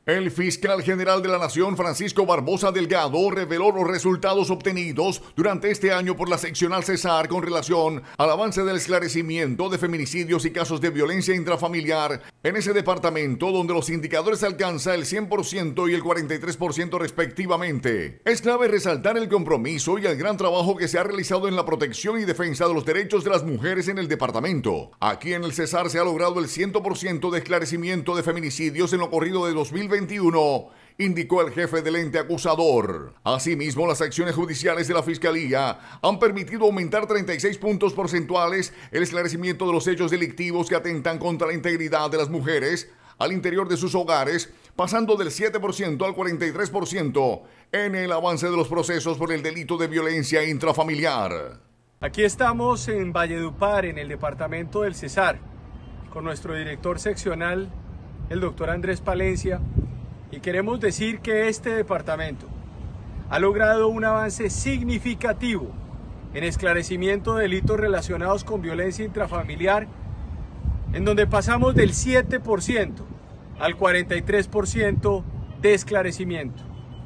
El fiscal general de la Nación, Francisco Barbosa Delgado, reveló los resultados obtenidos durante este año por la seccional Cesar con relación al avance del esclarecimiento de feminicidios y casos de violencia intrafamiliar en ese departamento, donde los indicadores alcanzan el 100% y el 43% respectivamente. Es clave resaltar el compromiso y el gran trabajo que se ha realizado en la protección y defensa de los derechos de las mujeres en el departamento. Aquí en el Cesar se ha logrado el 100% de esclarecimiento de feminicidios en lo corrido de 2021, indicó el jefe del ente acusador. Asimismo, las acciones judiciales de la Fiscalía han permitido aumentar 36 puntos porcentuales el esclarecimiento de los hechos delictivos que atentan contra la integridad de las mujeres al interior de sus hogares, pasando del 7% al 43% en el avance de los procesos por el delito de violencia intrafamiliar. Aquí estamos en Valledupar, en el departamento del Cesar, con nuestro director seccional, el doctor Andrés Palencia, y queremos decir que este departamento ha logrado un avance significativo en esclarecimiento de delitos relacionados con violencia intrafamiliar, en donde pasamos del 7% al 43% de esclarecimiento.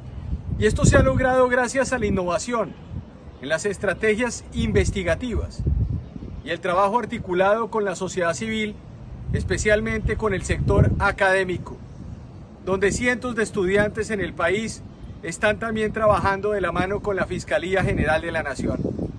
Y esto se ha logrado gracias a la innovación en las estrategias investigativas y el trabajo articulado con la sociedad civil, especialmente con el sector académico, donde cientos de estudiantes en el país están también trabajando de la mano con la Fiscalía General de la Nación.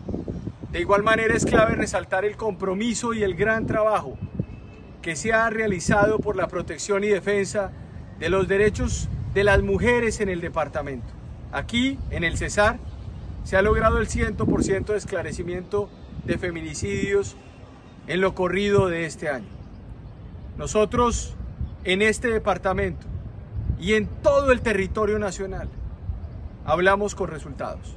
De igual manera es clave resaltar el compromiso y el gran trabajo que se ha realizado por la protección y defensa de los derechos de las mujeres en el departamento. Aquí, en el Cesar, se ha logrado el 100% de esclarecimiento de feminicidios en lo corrido de este año. Nosotros, en este departamento y en todo el territorio nacional, hablamos con resultados.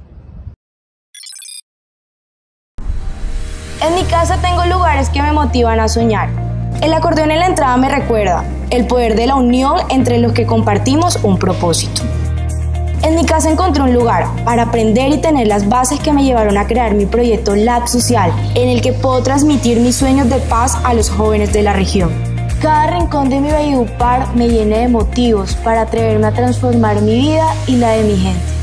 En mi casa tengo lugares que me motivan a soñar. El acordeón en la entrada me recuerda el poder de la unión entre los que compartimos un propósito. En mi casa encontré un lugar para aprender y tener las bases que me llevaron a crear mi proyecto Lab Social, en el que puedo transmitir mis sueños de paz a los jóvenes de la región. Cada rincón de mi Valledupar me llena de motivos para atreverme a transformar mi vida y la de mi gente.